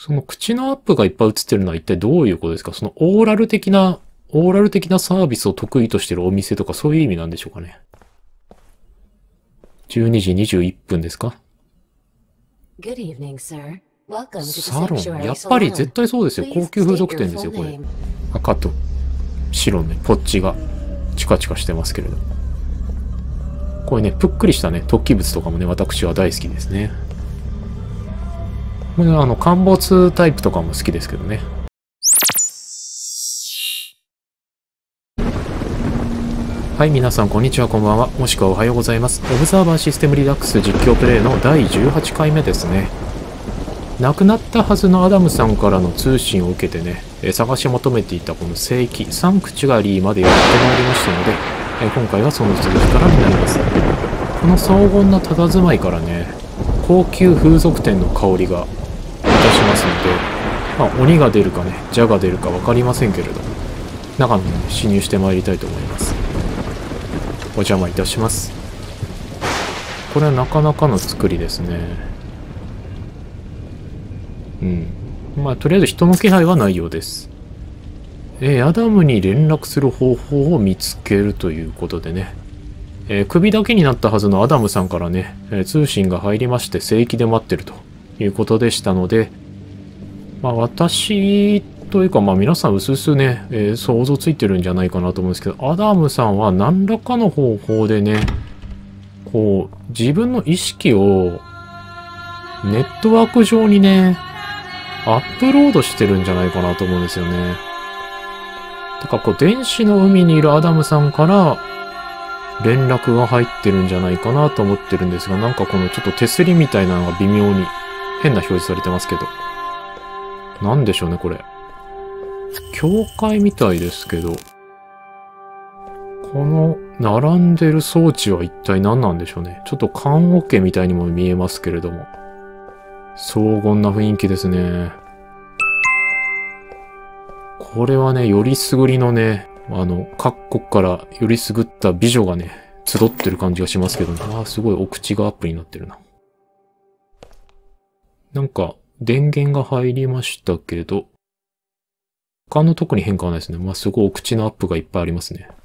その口のアップがいっぱい映ってるのは一体どういうことですか？そのオーラル的なサービスを得意としてるお店とかそういう意味なんでしょうかね。12時21分ですか？サロン。やっぱり絶対そうですよ。高級風俗店ですよ、これ。赤と白ね、ポッチがチカチカしてますけれど。これね、ぷっくりしたね、突起物とかもね、私は大好きですね。これは陥没タイプとかも好きですけどね。はい、皆さんこんにちは、こんばんは。もしくはおはようございます。オブザーバーシステムリラックス実況プレイの第18回目ですね。亡くなったはずのアダムさんからの通信を受けてね、探し求めていたこの聖域、サンクチュガリーまでやってまいりましたので、今回はその続きからになります。この荘厳な佇まいからね、高級風俗店の香りがいたしますので、鬼が出るかね、蛇が出るか分かりませんけれども、中に侵入してまいりたいと思います。お邪魔いたします。これはなかなかの作りですね。とりあえず人の気配はないようです。アダムに連絡する方法を見つけるということでね。首だけになったはずのアダムさんからね、通信が入りまして聖域で待ってるということでしたので、私というか皆さんうすうすね、想像ついてるんじゃないかなと思うんですけど、アダムさんは何らかの方法でね、こう、自分の意識をネットワーク上にね、アップロードしてるんじゃないかなと思うんですよね。てか、電子の海にいるアダムさんから連絡が入ってるんじゃないかなと思ってるんですが、なんかこのちょっと手すりみたいなのが微妙に変な表示されてますけど。なんでしょうね、これ。教会みたいですけど、この並んでる装置は一体何なんでしょうね。ちょっと棺桶みたいにも見えますけれども。荘厳な雰囲気ですね。これはね、よりすぐりのね、各国からよりすぐった美女がね、集ってる感じがしますけどね。すごいお口がアップになってるな。なんか、電源が入りましたけど、他の特に変化はないですね。すごいお口のアップがいっぱいありますね。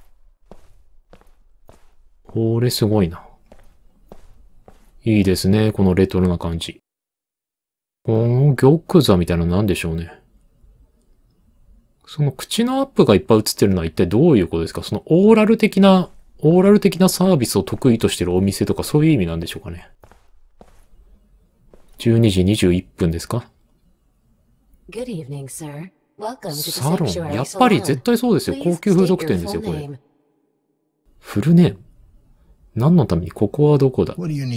これすごいな。いいですね、このレトロな感じ。この玉座みたいなのなんでしょうね。その口のアップがいっぱい映ってるのは一体どういうことですか？そのオーラル的なサービスを得意としてるお店とかそういう意味なんでしょうかね。12時21分ですか？サロン。やっぱり絶対そうですよ。高級風俗店ですよ、これ。フルネーム？何のためにここはどこだ？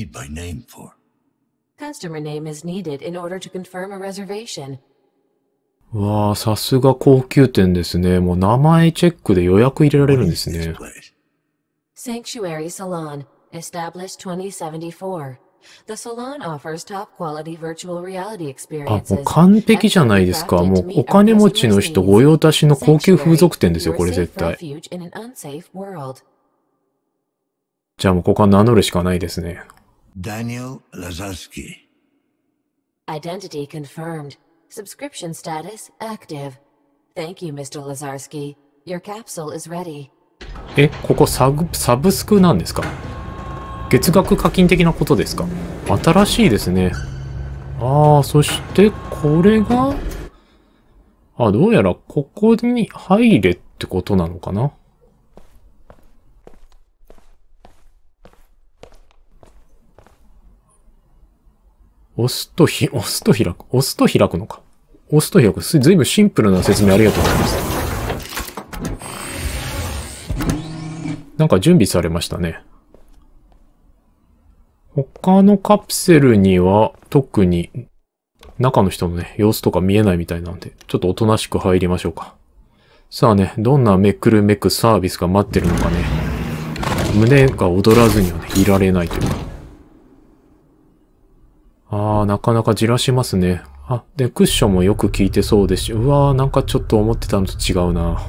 わあ、さすが高級店ですね。もう名前チェックで予約入れられるんですね。 Sanctuary Salon, established 2074. The salon offers top-quality virtual reality experiences. もう完璧じゃないですか。もうお金持ちの人御用達の高級風俗店ですよ、これ絶対。じゃあもうここは名乗るしかないですね。 Daniel Lazarski. Identity confirmed. Subscription status active. Thank you, Mr. Lazarski. Your capsule is ready. ここサブスクなんですか？月額課金的なことですか？新しいですね。そしてこれが、どうやらここに入れってことなのかな？押すと開くのか。押すと開く。ずいぶんシンプルな説明ありがとうございます。なんか準備されましたね。他のカプセルには特に中の人のね、様子とか見えないみたいなんで、ちょっとおとなしく入りましょうか。さあね、どんなめくるめくサービスが待ってるのかね。胸が躍らずにはね、いられないというか。なかなかじらしますね。で、クッションもよく効いてそうですし、なんかちょっと思ってたのと違うな。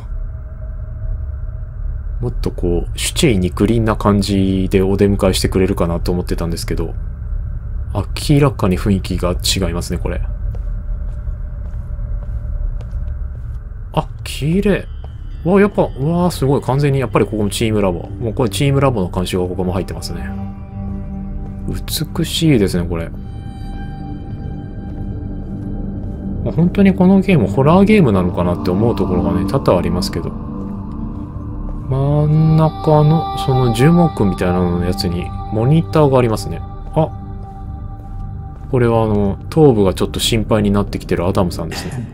もっとこう、シュチェイにクリーンな感じでお出迎えしてくれるかなと思ってたんですけど、明らかに雰囲気が違いますね、これ。 綺麗。わ、やっぱ、うわーすごい。完全に、やっぱりここもチームラボ。もうこれチームラボの監修がここも入ってますね。美しいですね、これ。本当にこのゲーム、ホラーゲームなのかなって思うところがね、多々ありますけど。真ん中の、その樹木みたいなののやつに、モニターがありますね。あ、これは頭部がちょっと心配になってきてるアダムさんですね。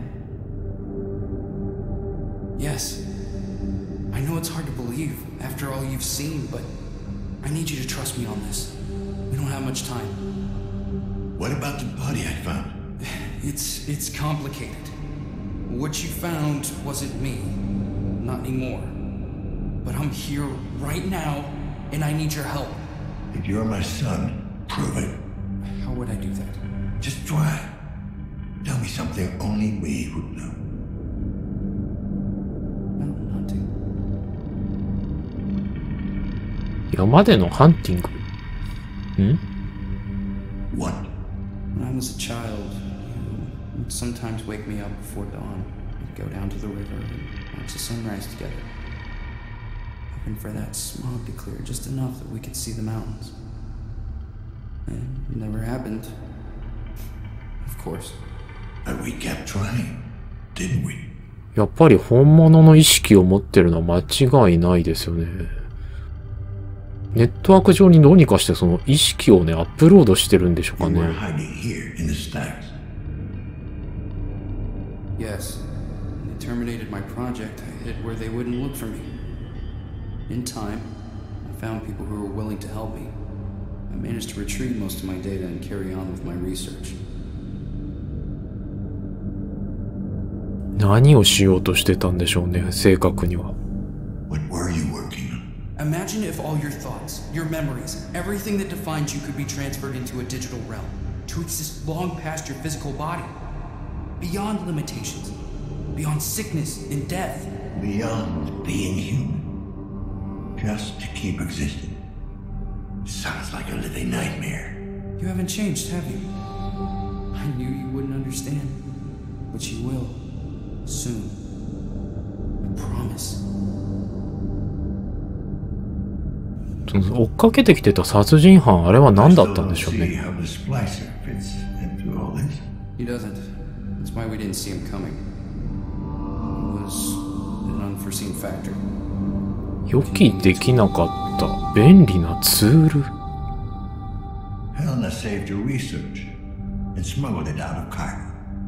Yes. I know it's hard to believe after all you've seen, but I need you to trust me on this. We don't have much time. What about the body I found? It's complicated. What you found wasn't me. Not anymore. But I'm here right now, and I need your help. If you're my son, prove it. How would I do that? Just try. Tell me something only we would know. Mountain hunting. 山でのハンティング。ん？ What? When I was a child, you would sometimes wake me up before dawn. We'd go down to the river and watch the sunrise together. Hoping for that smog to clear just enough that we could see the mountains. And it never happened. Of course. But we kept trying, didn't we? やっぱり本物の意識を持ってるのは間違いないですよね。ネットワーク上にどうにかしてその意識をね、アップロードしてるんでしょうか You ね。 were hiding here in the stacks. Yes. When they terminated my project, I hid where they wouldn't look for me. In time, I found people who were willing to help me. I managed to retrieve most of my data and carry on with my research. 何をしようとしてたんでしょうね、正確には。 What were you working on? Imagine if all your thoughts, your memories, everything that defines you could be transferred into a digital realm, to exist long past your physical body. Beyond limitations, beyond sickness and death. Beyond being human. Just to keep existing. Sounds like a living nightmare. You haven't changed, have you? I knew you wouldn't understand. But you will. Soon. I promise. 追っかけてきてた殺人犯、あれは何だったんでしょう I still ね。 don't see how the splicer fits into all this. He doesn't. That's why we didn't see him coming. It was an unforeseen factor. 予期できなかった便利なツール。 Helena saved your research and smuggled it out of Cairo.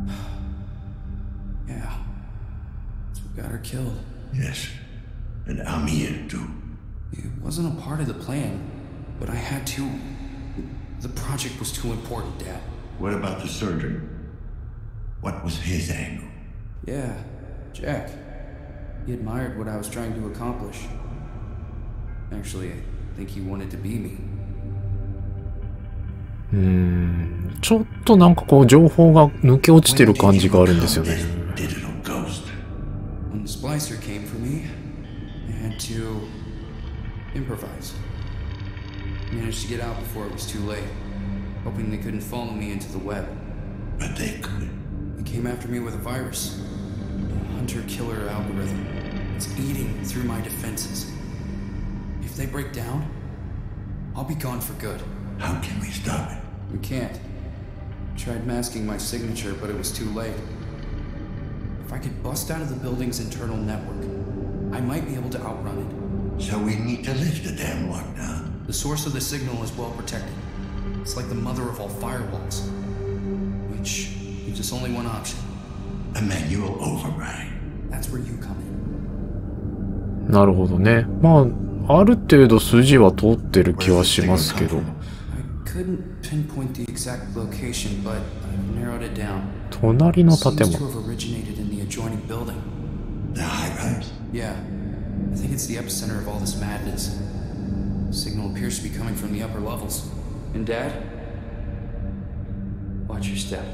Yeah. That's what got her killed. Yes. And Amir too. It wasn't a part of the plan, but I had to. The project was too important, Dad. What about the surgeon? What was his angle? Yeah, Jack. He admired what I was trying to accomplish. Actually, I think he wanted to be me. ちょっとなんかこう情報が抜け落ちてる感じがあるんですよね。 Digital ghost. When the splicer came for me, I had to improvise. Managed to get out before it was too late, hoping they couldn't follow me into the web. But they could. They came after me with a virus, a hunter-killer algorithm. It's eating through my defenses. If they break down, I'll be gone for good. How can we stop it? We can't. Tried masking my signature, but it was too late. If I could bust out of the building's internal network, I might be able to outrun it. So we need to lift the damn lockdown. The source of the signal is well protected. It's like the mother of all firewalls. Which leaves us only one option. A manual override. That's where you come in. なるほどね。まあ、ある程度筋は通ってる気はしますけど。 I couldn't pinpoint the exact location, but I've narrowed it down. 隣の Seems 建 to 物。 have originated in the adjoining building. The high rise? Yeah, I think it's the epicenter of all this madness. Signal appears to be coming from the upper levels. And Dad? Watch your step.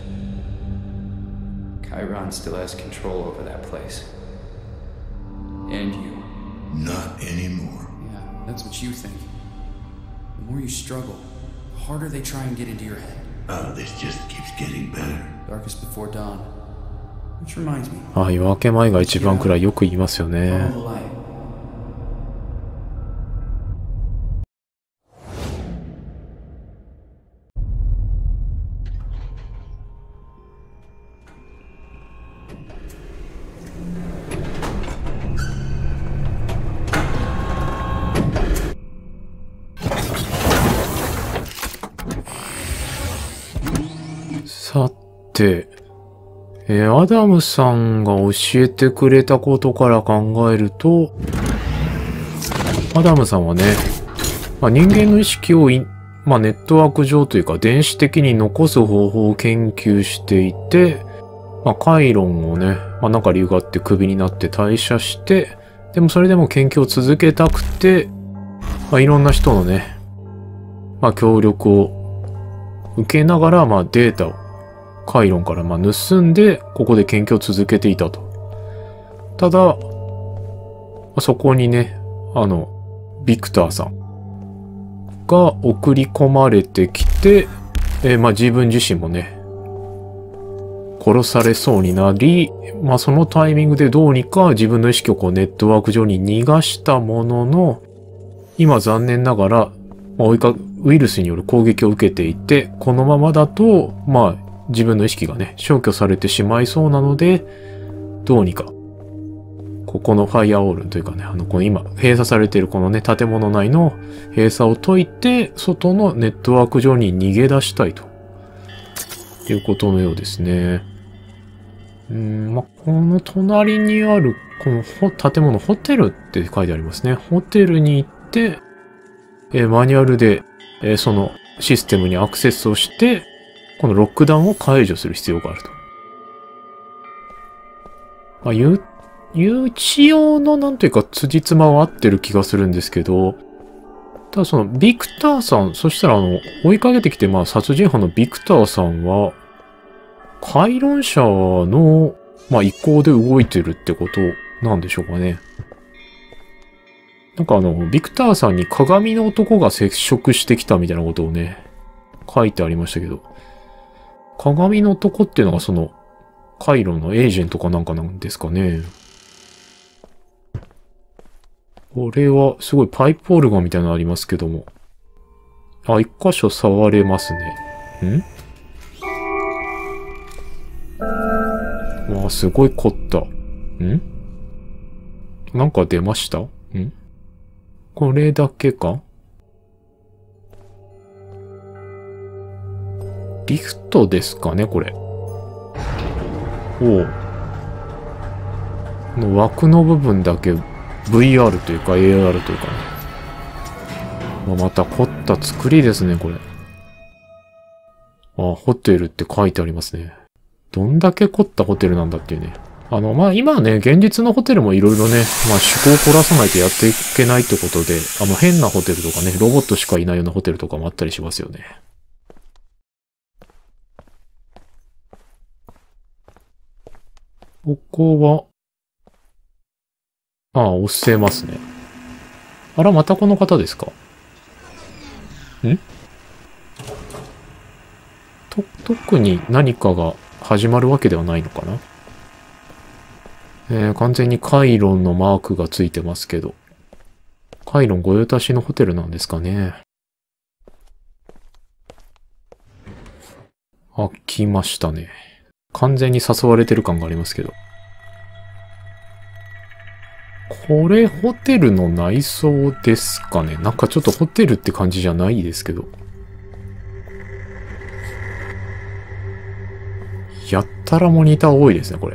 Chiron still has control over that place. And you. Not anymore. Yeah, that's what you think. The more you struggle, the harder they try and get into your head. Oh, this just keeps getting better. Darkest before dawn. Which reminds me, ああ、夜明け前が一番くらいよく言いますよね。 follow the light. さて、アダムさんが教えてくれたことから考えると、アダムさんはね、人間の意識をネットワーク上というか電子的に残す方法を研究していて、カイロンをね、なんか理由があってクビになって退社して、でもそれでも研究を続けたくて、いろんな人のね、協力を受けながら、データをカイロンから盗んで、ここで研究を続けていたと。ただ、そこにね、ビクターさんが送り込まれてきて、自分自身もね、殺されそうになり、そのタイミングでどうにか自分の意識をネットワーク上に逃がしたものの、今残念ながら、ウイルスによる攻撃を受けていて、このままだと、自分の意識がね、消去されてしまいそうなので、どうにか、ここのファイアウォールというかね、この今、閉鎖されているこのね、建物内の閉鎖を解いて、外のネットワーク上に逃げ出したいと。いうことのようですね。この隣にある、この建物、ホテルって書いてありますね。ホテルに行って、マニュアルで、そのシステムにアクセスをして、このロックダウンを解除する必要があると。誘致用のなんというか辻褄は合ってる気がするんですけど、ただそのビクターさん、そしたら追いかけてきて殺人犯のビクターさんは、カイロン社の意向で動いてるってことなんでしょうかね。なんかビクターさんに鏡の男が接触してきたみたいなことをね、書いてありましたけど、鏡の男っていうのがその、カイロンのエージェントかなんかなんですかね。これはすごいパイプオルガンみたいなのありますけども。一箇所触れますね。すごい凝った。なんか出ました？これだけか？リフトですかね、これ。この枠の部分だけ VR というか AR というかね。また凝った作りですね、これ。ホテルって書いてありますね。どんだけ凝ったホテルなんだっていうね。今はね、現実のホテルもいろいろね、趣向を凝らさないとやっていけないってことで、変なホテルとかね、ロボットしかいないようなホテルとかもあったりしますよね。ここは、押せますね。またこの方ですか？特に何かが始まるわけではないのかな？完全にカイロンのマークがついてますけど。カイロン御用達のホテルなんですかね。来ましたね。完全に誘われてる感がありますけど。これホテルの内装ですかね。なんかちょっとホテルって感じじゃないですけど。やったらモニター多いですね、これ。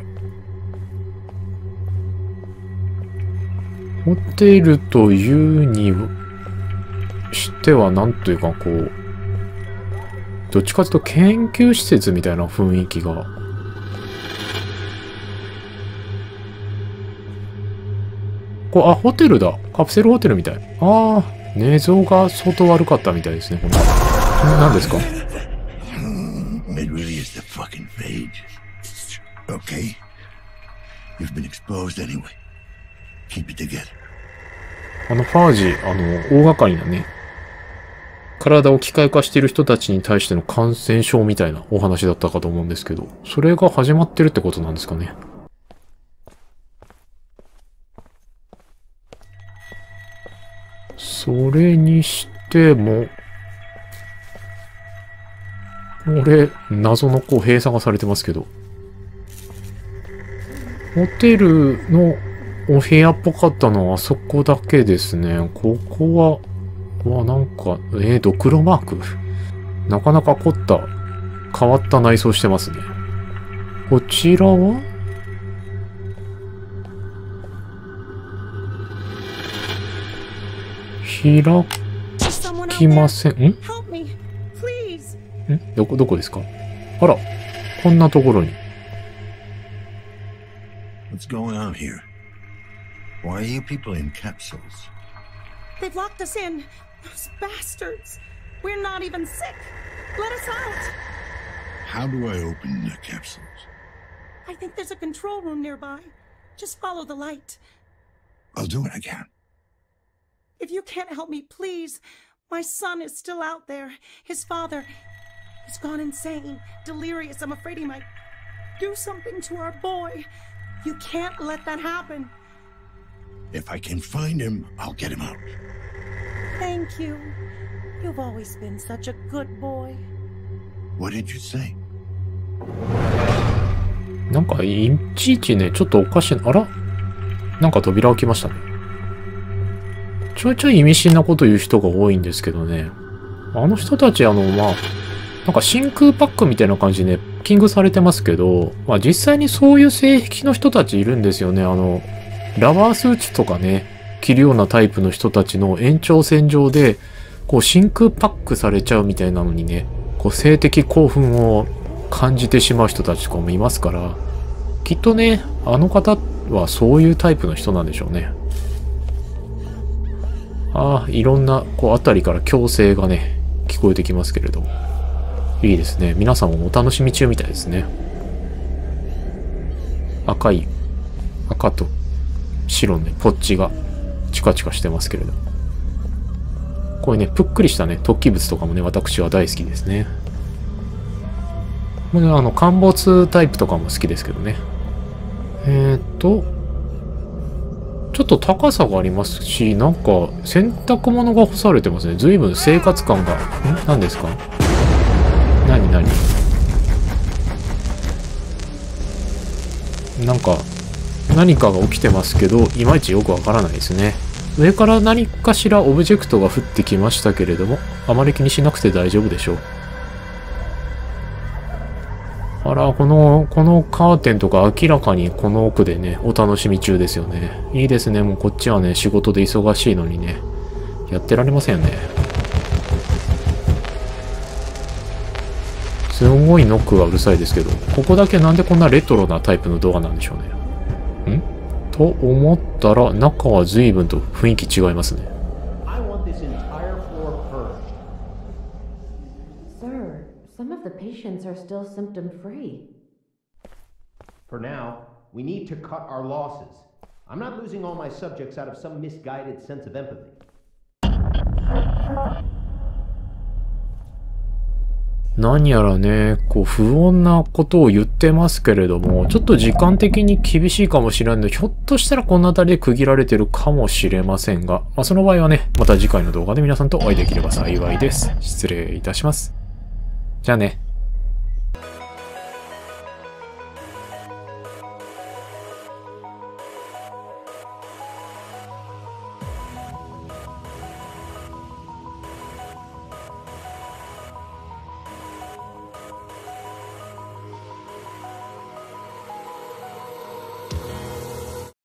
ホテルというにしてはなんというかどっちかというと研究施設みたいな雰囲気が。ホテルだ。カプセルホテルみたい。寝相が相当悪かったみたいですね、これ。何ですか？ It really is the fucking phage. Okay? You've been exposed anyway. Keep it together. ファージ、大掛かりなね、 体を機械化している人たちに対しての感染症みたいなお話だったかと思うんですけど、それが始まってるってことなんですかね。それにしても、これ、謎の閉鎖がされてますけど。ホテルのお部屋っぽかったのはあそこだけですね。ここは、なんか、ドクロマークなかなか凝った、変わった内装してますね。こちらは開きません。どこですか？あら、こんなところに。 What's going on here? Why are you people in capsules? They've locked us in. Those bastards. We're not even sick. Let us out. How do I open the capsules? I think there's a control room nearby. Just follow the light. I'll do what I can. If you can't help me, please. My son is still out there. His father, he's gone insane, delirious. I'm afraid he might do something to our boy. You can't let that happen. If I can find him, I'll get him out. Thank you. You've always been such a good boy. What did you say? なんかいちいちね、ちょっとおかしいな。あら？なんか扉開きましたね。ちょいちょい意味深なこと言う人が多いんですけどね。あの人たちなんか真空パックみたいな感じでね、パッキングされてますけど、実際にそういう性癖の人たちいるんですよね。ラバースーツとかね、着るようなタイプの人たちの延長線上で、真空パックされちゃうみたいなのにね、性的興奮を感じてしまう人たちとかもいますから、きっとね、あの方はそういうタイプの人なんでしょうね。いろんな、あたりから強制がね、聞こえてきますけれど。いいですね。皆さんもお楽しみ中みたいですね。赤と白のね、ポッチがチカチカしてますけれど。こういうね、ぷっくりしたね、突起物とかもね、私は大好きですね。これ陥没タイプとかも好きですけどね。ちょっと高さがありますし、なんか洗濯物が干されてますね。随分生活感が。何ですか？何なんか何かが起きてますけど、いまいちよくわからないですね。上から何かしらオブジェクトが降ってきましたけれども、あまり気にしなくて大丈夫でしょう。あら、このカーテンとか明らかにこの奥でね、お楽しみ中ですよね。いいですね。もうこっちはね、仕事で忙しいのにね、やってられませんよね。すごいノックがうるさいですけど、ここだけなんでこんなレトロなタイプのドアなんでしょうね。と思ったら、中は随分と雰囲気違いますね。 Some of the patients are still symptom-free. For now, we need to cut our losses. I'm not losing all my subjects out of some misguided sense of empathy. 何やらね、不穏なことを言ってますけれども、ちょっと時間的に厳しいかもしれないので、ひょっとしたらこの辺りで区切られてるかもしれませんが、その場合はね、また次回の動画で皆さんとお会いできれば幸いです。失礼いたします。じゃあね。